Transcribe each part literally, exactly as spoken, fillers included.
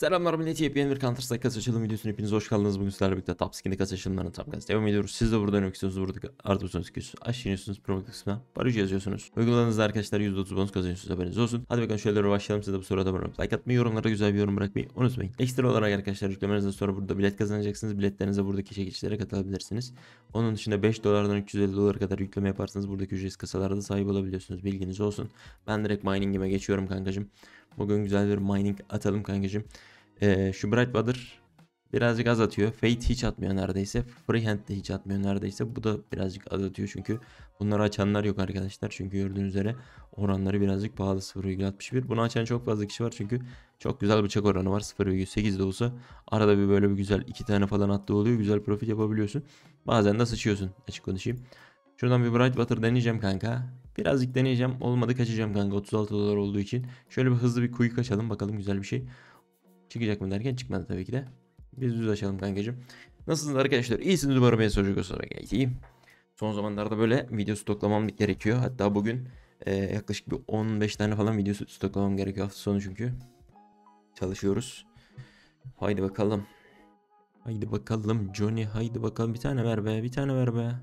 Selamlar millet, yepyeni bir Counter Strike kasa açılım videosuna hepiniz hoş geldiniz. Bugün sizlerle birlikte Top Skin'de kasa açılımlarına tam gaz devam ediyoruz. Siz de burada denemek istiyorsunuz, burada artırsanız çıkıyorsunuz. Aşağı iniyorsunuz, promo kısmına barış yazıyorsunuz. Uyguladığınızda arkadaşlar yüzde otuz bonus kazanıyorsunuz, haberiniz olsun. Hadi bakalım şöyle başlayalım. Siz de bu sırada abone olup like atmayı, yorumlara güzel bir yorum bırakmayı unutmayın. Ekstra olarak arkadaşlar yüklemenizden sonra burada bilet kazanacaksınız. Biletlerinize buradaki çekilişlere katılabilirsiniz. Onun dışında beş dolardan üç yüz elli dolara kadar yükleme yaparsanız buradaki ücretsiz kasalarda sahip olabiliyorsunuz. Bilginiz olsun. Ben direkt mining'ime geçiyorum kankacım. Bugün güzel bir mining atalım kankacım. Ee, şu Brightwater birazcık az atıyor. Fate hiç atmıyor neredeyse. Freehand de hiç atmıyor neredeyse. Bu da birazcık az atıyor çünkü bunları açanlar yok arkadaşlar. Çünkü gördüğünüz üzere oranları birazcık pahalı, sıfır virgül altmış bir. Bunu açan çok fazla kişi var çünkü çok güzel bıçak oranı var. sıfır virgül sekiz de olsa arada bir böyle bir güzel iki tane falan attığı oluyor. Güzel profit yapabiliyorsun. Bazen de sıçıyorsun, açık konuşayım. Şuradan bir Brightwater deneyeceğim kanka. Birazcık deneyeceğim. Olmadı kaçacağım kanka, otuz altı dolar olduğu için. Şöyle bir hızlı bir quick açalım bakalım, güzel bir şey çıkacak mı derken çıkmadı tabii ki de. Biz düz açalım kankacığım. Nasılsınız arkadaşlar? İyisiniz umarım, en son olarak iyiyim. Son zamanlarda böyle video stoklamam gerekiyor. Hatta bugün e, yaklaşık bir on beş tane falan video stoklamam gerekiyor hafta sonu çünkü. Çalışıyoruz. Haydi bakalım. Haydi bakalım Johnny, haydi bakalım, bir tane ver be, bir tane ver be.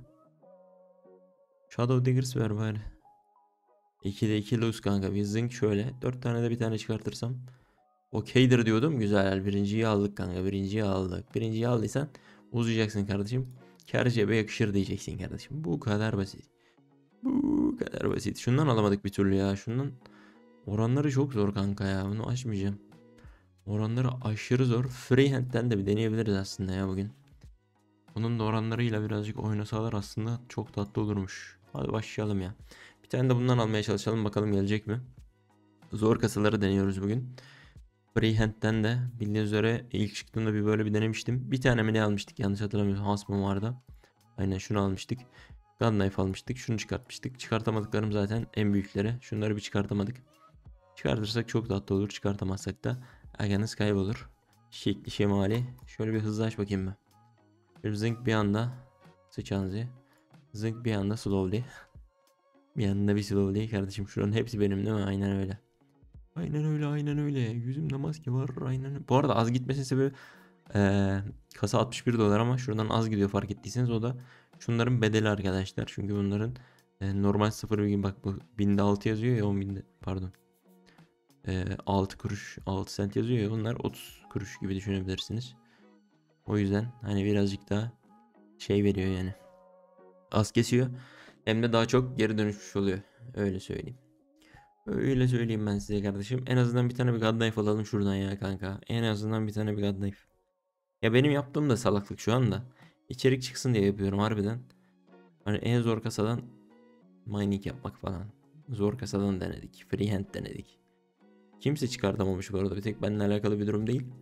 Shadow Diggers ver bari. ikide iki lose kanka. Bir zınk şöyle. dört tane de bir tane çıkartırsam okeydir diyordum. Güzel. Birinciyi aldık kanka. Birinciyi aldık. Birinciyi aldıysan uzayacaksın kardeşim. Kar cebe yakışır diyeceksin kardeşim. Bu kadar basit. Bu kadar basit. Şundan alamadık bir türlü ya. Şundan oranları çok zor kanka ya. Bunu açmayacağım. Oranları aşırı zor. Freehand'den de bir deneyebiliriz aslında ya bugün. Bunun da oranlarıyla birazcık oynasalar aslında çok tatlı olurmuş. Hadi başlayalım ya. Bir tane de bundan almaya çalışalım. Bakalım gelecek mi? Zor kasaları deniyoruz bugün. Freehand'den de bildiğiniz üzere ilk çıktığında bir böyle bir denemiştim. Bir tane mi ne almıştık yanlış hatırlamıyorsam, Hasmım vardı. Aynen şunu almıştık. Gunlife almıştık. Şunu çıkartmıştık. Çıkartamadıklarım zaten en büyükleri. Şunları bir çıkartamadık. Çıkartırsak çok tatlı olur. Çıkartamazsak da aganız kaybolur. Şekli şemali. Şöyle bir hızlı aç bakayım ben. Bir zınk bir anda sıçanızı. Zınk bir anda slowly. Bir anda bir slowly kardeşim. Şuranın hepsi benim değil mi? Aynen öyle. Aynen öyle, aynen öyle. Yüzümde maske var, aynen öyle. Bu arada az gitmesinin sebebi ee, kasa altmış bir dolar ama şuradan az gidiyor fark ettiyseniz, o da şunların bedeli arkadaşlar. Çünkü bunların e, normal sıfır virgül bak bu binde altı yazıyor ya, on binde pardon. E, altı kuruş, altı sent yazıyor ya, bunlar otuz kuruş gibi düşünebilirsiniz. O yüzden hani birazcık daha şey veriyor yani. Az kesiyor. Hem de daha çok geri dönüşmüş oluyor. Öyle söyleyeyim. Öyle söyleyeyim ben size kardeşim. En azından bir tane bir Godknife alalım şuradan ya kanka. En azından bir tane bir Godknife. Ya benim yaptığım da salaklık şu anda. İçerik çıksın diye yapıyorum harbiden. Hani en zor kasadan mining yapmak falan. Zor kasadan denedik. Freehand denedik. Kimse çıkartamamış bu arada. Bir tek benimle alakalı bir durum değil.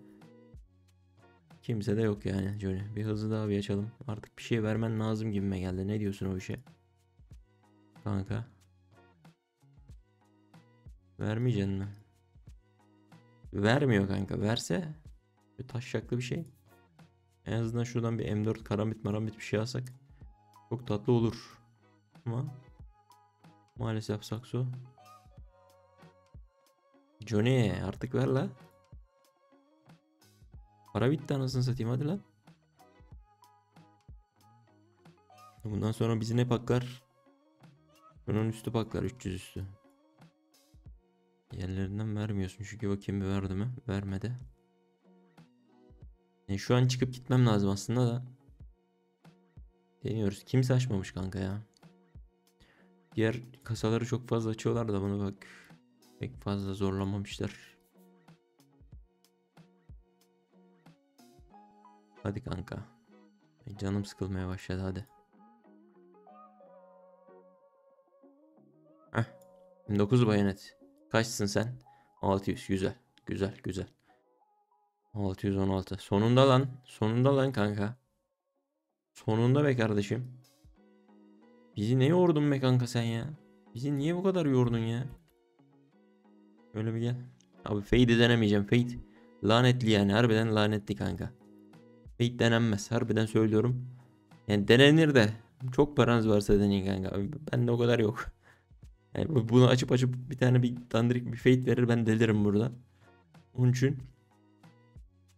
Kimse de yok yani Johnny. Bir hızlı daha bir açalım. Artık bir şey vermen lazım gibime geldi. Ne diyorsun o işe? Kanka. Vermeyeceksin mi? Vermiyor kanka. Verse bir taşşaklı bir şey. En azından şuradan bir M dört karambit marambit bir şey alsak çok tatlı olur. Ama maalesef sakso. Johnny artık ver la. Para bitti anasını satayım, hadi lan. Bundan sonra bizi ne paklar? Bunun üstü paklar, üç yüz üstü. Yerlerinden vermiyorsun çünkü bakayım bir verdi mi? Vermedi. E şu an çıkıp gitmem lazım aslında da. Deniyoruz. Kimse açmamış kanka ya. Diğer kasaları çok fazla açıyorlar da bunu bak. Pek fazla zorlamamışlar. Hadi kanka. Canım sıkılmaya başladı, hadi. Heh. dokuz bayonet. Kaçsın sen? altı yüz. Güzel. Güzel güzel. altı yüz on altı. Sonunda lan. Sonunda lan kanka. Sonunda be kardeşim. Bizi ne yordun be kanka sen ya? Bizi niye bu kadar yordun ya? Öyle bir gel. Abi Fade'i denemeyeceğim. Fade lanetli yani. Harbiden lanetli kanka. Fade denenmez. Harbiden söylüyorum. Yani denenir de çok paranız varsa deneyin kanka. Ben de o kadar yok. Yani bunu açıp açıp bir tane bir dandirik bir Fade verir, ben delirim burada. Onun için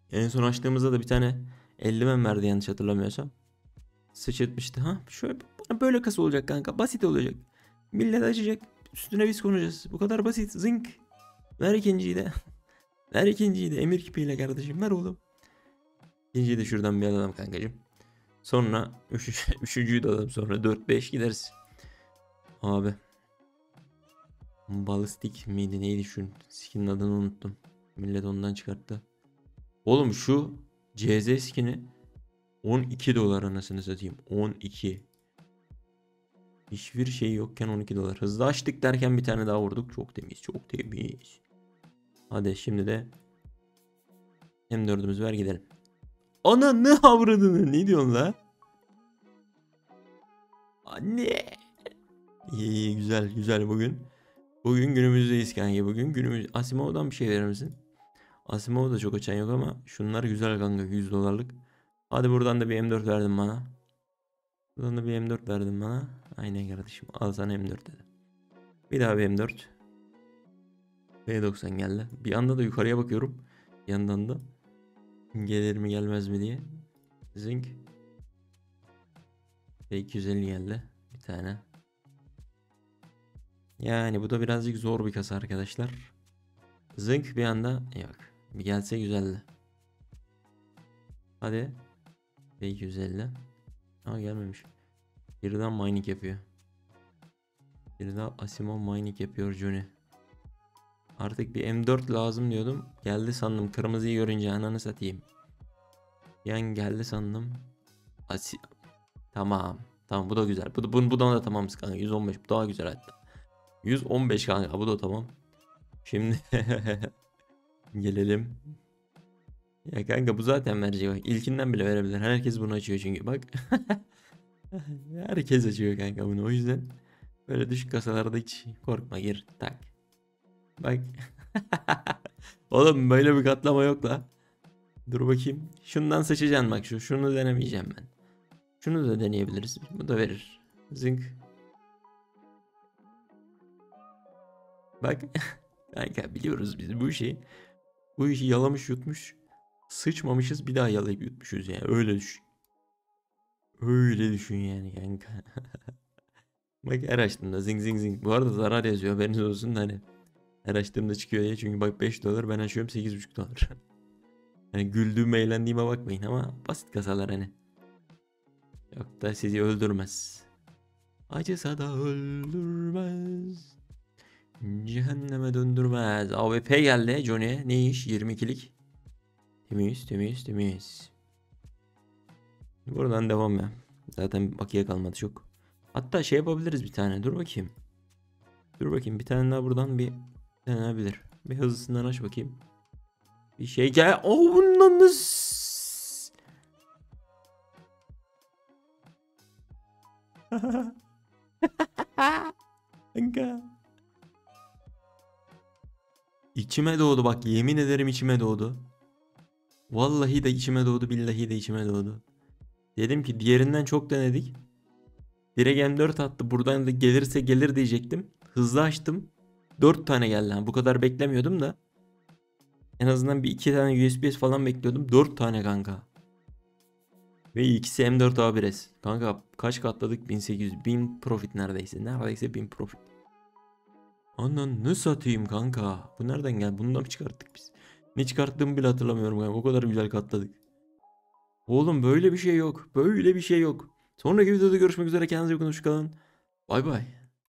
En son açtığımızda da bir tane eldiven verdi yanlış hatırlamıyorsam. Sıçırtmıştı. Ha şöyle bana böyle kasa olacak kanka. Basit olacak. Millet açacak. Üstüne biz konacağız. Bu kadar basit. Zınk. Ver ikinciyi de. Ver ikinciyi de. Emir kipiyle kardeşim. Ver oğlum. İkinciyi de şuradan bir alalım kankacığım. Sonra üç, üçüncüyü de alalım. Sonra dört beş gideriz. Abi. Balistik miydi neydi şu skinin adını unuttum. Millet ondan çıkarttı. Oğlum şu C Z skini on iki dolar anasını satayım. on iki. Hiçbir şey yokken on iki dolar. Hızlı açtık derken bir tane daha vurduk. Çok temiz, çok temiz. Hadi şimdi de M dördümüz ver gidelim. Ana ne avradını ne diyorsun la? Anne. İyi, iyi güzel güzel bugün. Bugün günümüzdeyiz kanka bugün. Günümüz Asimov'dan bir şey verir misin? Asimov'da çok açan yok ama şunlar güzel kanka yüz dolarlık. Hadi buradan da bir M dört verdin bana. Buradan da bir M dört verdin bana. Aynen kardeşim al sana M dört dedi. Bir daha bir M dört. B doksan geldi. Bir anda da yukarıya bakıyorum. Bir yandan da gelir mi gelmez mi diye. Zink. B iki yüz elli geldi. Bir tane. Yani bu da birazcık zor bir kasa arkadaşlar. Zink bir anda yok. Bir gelse güzeldi. Hadi. B iki yüz elli. Aa gelmemiş. Birden mining yapıyor. Birden Asimov mining yapıyor Johnny. Artık bir M dört lazım diyordum. Geldi sandım. Kırmızıyı görünce ananı satayım. Yani geldi sandım. Asi tamam. Tamam bu da güzel. Bu, bu, bu da tamam kanka. yüz on beş bu daha güzel hatta. yüz on beş kanka bu da tamam. Şimdi gelelim. Ya kanka bu zaten verecek. Bak. İlkinden bile verebilir. Herkes bunu açıyor çünkü bak. Herkes açıyor kanka bunu. O yüzden böyle düşük kasalarda hiç korkma gir tak. Bak. Oğlum böyle bir katlama yok la. Dur bakayım. Şundan seçeceksin bak şu. Şunu denemeyeceğim ben. Şunu da deneyebiliriz. Bu da verir. Zınk. Bak. Kanka biliyoruz biz bu işi. Bu işi yalamış yutmuş. Sıçmamışız bir daha yalayıp yutmuşuz yani. Öyle düşün. Öyle düşün yani kanka. Bak her açtığımda zing zing zing. Bu arada zarar yazıyor haberiniz olsun da hani. Her açtığımda çıkıyor diye. Çünkü bak beş dolar ben açıyorum sekiz buçuk dolar. Hani güldüğüm eğlendiğime bakmayın ama basit kasalar hani. Yok da sizi öldürmez. Acısa da öldürmez. Cehenneme döndürmez. A W P geldi Johnny. Ne iş? yirmi ikilik. Temiz temiz temiz. Buradan devam ya. Zaten bakiye kalmadı çok. Hatta şey yapabiliriz bir tane. Dur bakayım. Dur bakayım bir tane daha buradan bir denenebilir. Bir hızlısından aç bakayım. Bir şey gel. Oh bundan nasıl? Kanka. İçime doğdu bak yemin ederim içime doğdu. Vallahi de içime doğdu billahi de içime doğdu. Dedim ki diğerinden çok denedik. Direkt M dört attı buradan da gelirse gelir diyecektim. Hızlı açtım. dört tane geldi. Yani bu kadar beklemiyordum da. En azından bir iki tane U S B falan bekliyordum. dört tane kanka. Ve ikisi M dört A bir S. Kanka kaç katladık? bin sekiz yüz. bin profit neredeyse. Neredeyse bin profit. Ananı satayım kanka. Bu nereden geldi? Bunu da mı çıkarttık biz? Ne çıkarttığımı bile hatırlamıyorum kanka. O kadar güzel katladık. Oğlum böyle bir şey yok. Böyle bir şey yok. Sonraki videoda görüşmek üzere. Kendinize iyi bakın. Hoşçakalın. Bay bay.